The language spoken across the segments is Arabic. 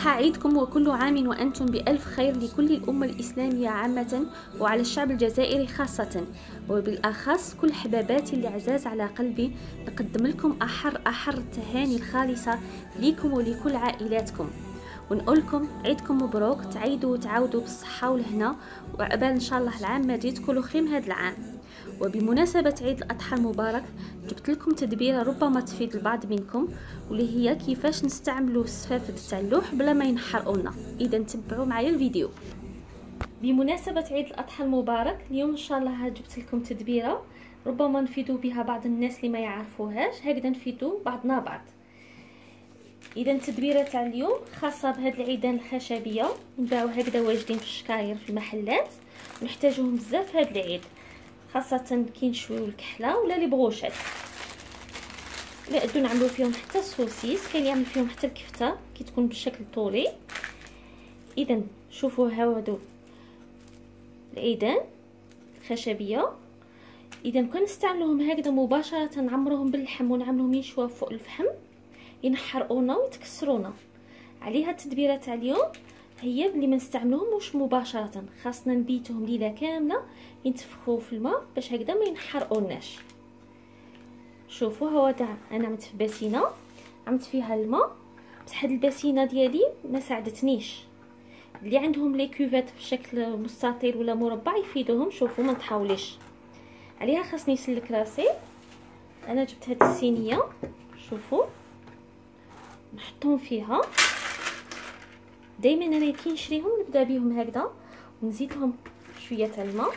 صباح عيدكم وكل عام وأنتم بألف خير لكل الأمة الإسلامية عامة وعلى الشعب الجزائري خاصة، وبالأخص كل حباباتي اللي عزاز على قلبي. نقدم لكم أحر التهاني الخالصة ليكم ولكل عائلاتكم، ونقولكم عيدكم مبروك، تعيدوا وتعاودوا بالصحة والهنا، وعقبال إن شاء الله العام مجيد تكونوا خير هذا العام. وبمناسبة عيد الأضحى المبارك جبت لكم تدبيرة ربما تفيد البعض منكم، واللي هي كيفاش نستعملوا السفافة تاع اللوح بلا ما ينحرقونا. اذا تبعوا معايا الفيديو. بمناسبة عيد الأضحى المبارك اليوم ان شاء الله جبت لكم تدبيرة ربما نفيدوا بها بعض الناس اللي ما يعرفوهاش، هكذا نفيدوا بعضنا بعض. اذا التدبيرة تاع اليوم خاصة بهاد العيدان الخشبية، نباعو هكذا واجدين في الشكاير في المحلات، ونحتاجوهم بزاف هاد العيد، خاصة كي نشويو الكحله ولا لي بغوشات. نقدروا نعملوا فيهم حتى السوسيس، كاين يعمل فيهم حتى الكفته كي تكون بالشكل طولي. اذا شوفوا هاودو العيدان الخشبيه، اذا كنستعملوهم هكذا مباشره نعمروهم باللحم ونعملوهم ينشوا فوق الفحم ينحرقونا ويتكسرونا. عليها التدبيره تاع اليوم هي بلي ما نستعملوهمش مباشره، خاصنا نبيتوهم ليله كامله ينتفخوا في الماء باش هكذا ما ينحرقوناش. شوفوا هذا انا عملت في باسينه، عملت فيها الماء، بصح هاد الباسينه ديالي ما ساعدتنيش. اللي عندهم لي كوفات في شكل مستطيل ولا مربع يفيدوهم. شوفوا ما نطحاوليش عليها، خاصني نسلك راسي. انا جبت هاد الصينيه، شوفوا نحطهم فيها. دائما انا كي نشريهم نبدا بهم هكذا ونزيد لهم شويه تاع الماء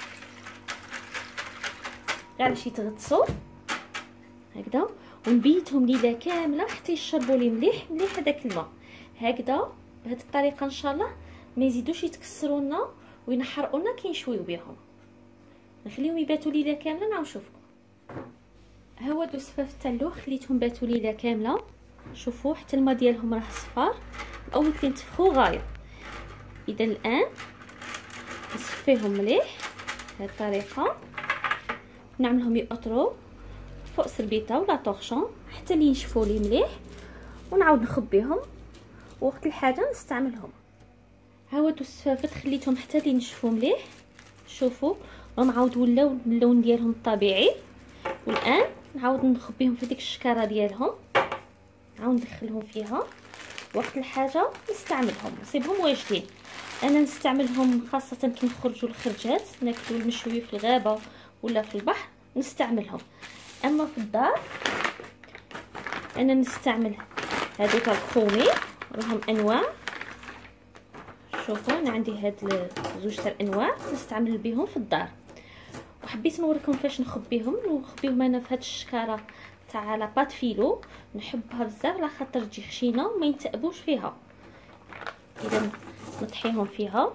غير باش يتغطسوا هكذا، ونبيتهم ليله كامله حتى يشربوا لي مليح هذاك الماء. هكذا بهذه الطريقه ان شاء الله ما يزيدوش يتكسروا لنا وينحرقوا كي نشويو بهم. نخليهم يباتوا ليله كامله نعاود نشوفكم. هاودو السفاف تاع اللوح خليتهم باتوا ليله كامله. شوفوا حتى الماء ديالهم راه صفار، الاول كي نتفخوا غاير. اذا الان نصفيهم مليح بهذه الطريقه، نعملهم يقطروا فوق سربيطه ولا طورشون حتى اللي ينشفوا لي مليح، ونعاود نخبيهم وقت الحاجه نستعملهم. هاودو السفافات خليتهم حتى اللي ينشفوا مليح. شوفوا راهم عاود ولاو اللون ديالهم الطبيعي. والان نعاود نخبيهم في ديك الشكاره ديالهم، نعاود ندخلهم فيها وقت الحاجه نستعملهم، نصيبهم واجدين. انا نستعملهم خاصه كي نخرجوا الخرجات ناكلوا المشوي في الغابه ولا في البحر نستعملهم. اما في الدار انا نستعمل هادو تاع الخومي، راهم انواع. شوفوا انا عندي هاد زوج تاع الانواع نستعمل بهم في الدار، وحبيت نوريكم فاش نخبيهم انا في هاد الشكاره تاع لاباط فيلو. نحبها بزاف على خاطر تجي خشينه وما ينتأبوش فيها. اذا نطحيهم فيها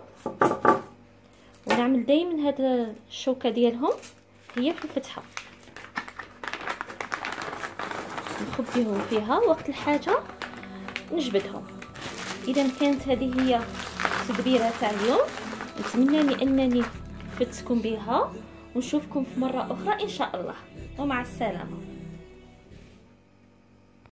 ونعمل دائما هاد الشوكه ديالهم هي في الفتحه، نخبيهم فيها وقت الحاجه نجبدهم. اذا كانت هذه هي التدبيره تاع اليوم، نتمنى انني فدتكم بها، ونشوفكم في مره اخرى ان شاء الله، ومع السلامه.